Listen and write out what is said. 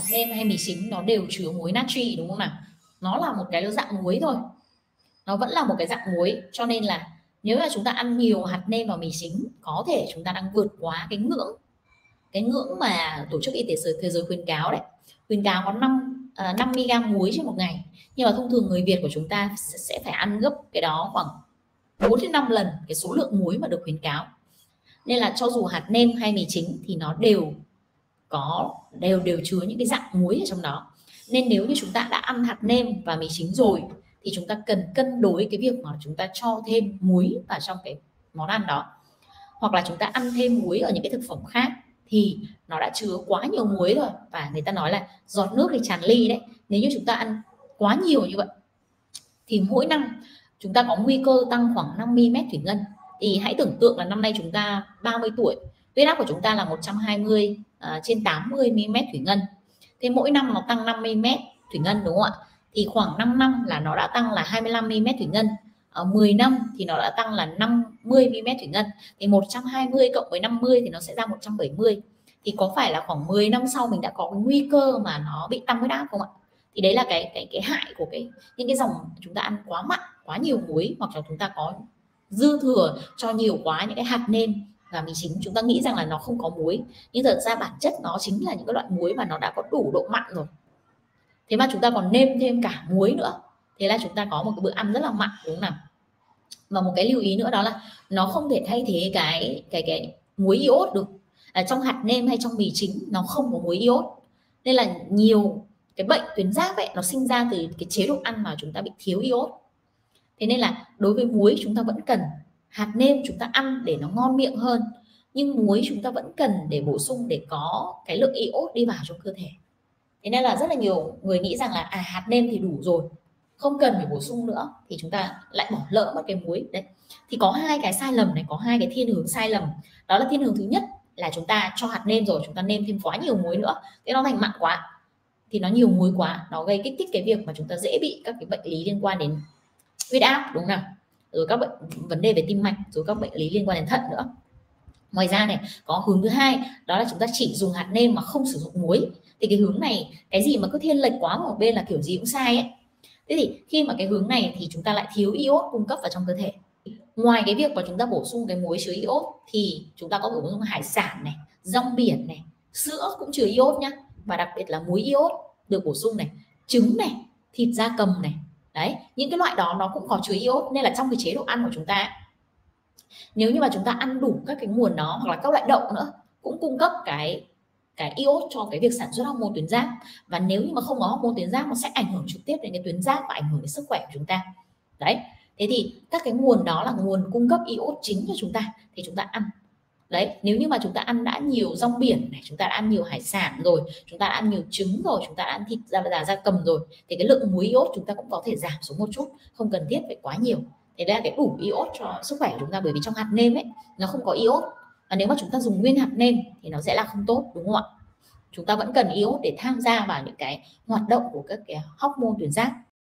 hạt nêm hay mì chính nó đều chứa muối natri, đúng không nào? Nó là một cái dạng muối thôi, nó vẫn là một cái dạng muối, cho nên là nếu là chúng ta ăn nhiều hạt nêm vào mì chính, có thể chúng ta đang vượt quá cái ngưỡng mà Tổ chức Y tế Thế giới khuyến cáo đấy. Khuyến cáo có 5 mg muối trên một ngày, nhưng mà thông thường người Việt của chúng ta sẽ phải ăn gấp cái đó khoảng 4 đến 5 lần cái số lượng muối mà được khuyến cáo. Nên là cho dù hạt nêm hay mì chính thì nó đều chứa những cái dạng muối ở trong đó. Nên nếu như chúng ta đã ăn hạt nêm và mì chính rồi thì chúng ta cần cân đối cái việc mà chúng ta cho thêm muối vào trong cái món ăn đó, hoặc là chúng ta ăn thêm muối ở những cái thực phẩm khác thì nó đã chứa quá nhiều muối rồi, và người ta nói là giọt nước thì tràn ly đấy. Nếu như chúng ta ăn quá nhiều như vậy thì mỗi năm chúng ta có nguy cơ tăng khoảng 5 mm thủy ngân. Thì hãy tưởng tượng là năm nay chúng ta 30 tuổi, huyết áp của chúng ta là 120 trên 80 mm thủy ngân. Thế mỗi năm nó tăng 5 mm thủy ngân, đúng không ạ? Thì khoảng 5 năm là nó đã tăng là 25 mm thủy ngân. 10 năm thì nó đã tăng là 50 mm thủy ngân. Thì 120 cộng với 50 thì nó sẽ ra 170. Thì có phải là khoảng 10 năm sau mình đã có cái nguy cơ mà nó bị tăng huyết áp không ạ? Thì đấy là cái hại của những cái dòng chúng ta ăn quá mặn, quá nhiều muối, hoặc là chúng ta có dư thừa cho nhiều quá những cái hạt nêm và mì chính. Chúng ta nghĩ rằng là nó không có muối, nhưng thật ra bản chất nó chính là những cái loại muối mà nó đã có đủ độ mặn rồi. Thế mà chúng ta còn nêm thêm cả muối nữa, thế là chúng ta có một cái bữa ăn rất là mặn, đúng không nào? Và một cái lưu ý nữa đó là nó không thể thay thế cái muối iốt được. Trong hạt nêm hay trong mì chính nó không có muối iốt, nên là nhiều cái bệnh tuyến giáp ấy nó sinh ra từ cái chế độ ăn mà chúng ta bị thiếu iốt. Thế nên là đối với muối chúng ta vẫn cần, hạt nêm chúng ta ăn để nó ngon miệng hơn, nhưng muối chúng ta vẫn cần để bổ sung để có cái lượng iốt đi vào trong cơ thể. Thế nên là rất là nhiều người nghĩ rằng là hạt nêm thì đủ rồi, không cần phải bổ sung nữa, thì chúng ta lại bỏ lỡ mất cái muối đấy. Thì có hai cái sai lầm này, có hai cái thiên hướng sai lầm. Đó là thiên hướng thứ nhất là chúng ta cho hạt nêm rồi chúng ta nêm thêm quá nhiều muối nữa, thế nó thành mặn quá, thì nó nhiều muối quá, nó gây kích thích cái việc mà chúng ta dễ bị các cái bệnh lý liên quan đến huyết áp, đúng không nào? Rồi các vấn đề về tim mạch, rồi các bệnh lý liên quan đến thận nữa. Ngoài ra này, có hướng thứ hai, đó là chúng ta chỉ dùng hạt nêm mà không sử dụng muối. Thì cái hướng này, cái gì mà cứ thiên lệch quá một bên là kiểu gì cũng sai ấy. Thế thì khi mà cái hướng này thì chúng ta lại thiếu iốt cung cấp vào trong cơ thể. Ngoài cái việc mà chúng ta bổ sung cái muối chứa iốt thì chúng ta có bổ sung hải sản này, rong biển này, sữa cũng chứa iốt nhá, và đặc biệt là muối iốt được bổ sung này, trứng này, thịt gia cầm này. Đấy, những cái loại đó nó cũng có chứa iốt, nên là trong cái chế độ ăn của chúng ta, nếu như mà chúng ta ăn đủ các cái nguồn đó, hoặc là các loại đậu nữa cũng cung cấp cái iốt cho cái việc sản xuất hormone tuyến giáp. Và nếu như mà không có hormone tuyến giáp, nó sẽ ảnh hưởng trực tiếp đến cái tuyến giáp và ảnh hưởng đến sức khỏe của chúng ta. Đấy, thế thì các cái nguồn đó là nguồn cung cấp iốt chính cho chúng ta, thì chúng ta ăn. Đấy, nếu như mà chúng ta ăn đã nhiều rong biển này, chúng ta đã ăn nhiều hải sản rồi, chúng ta đã ăn nhiều trứng rồi, chúng ta đã ăn thịt gia cầm rồi, thì cái lượng muối iốt chúng ta cũng có thể giảm xuống một chút, không cần thiết phải quá nhiều. Thế đây là cái đủ iốt cho sức khỏe của chúng ta, bởi vì trong hạt nêm ấy nó không có iốt, và nếu mà chúng ta dùng nguyên hạt nêm thì nó sẽ là không tốt, đúng không ạ? Chúng ta vẫn cần iốt để tham gia vào những cái hoạt động của các cái hormone tuyến giáp.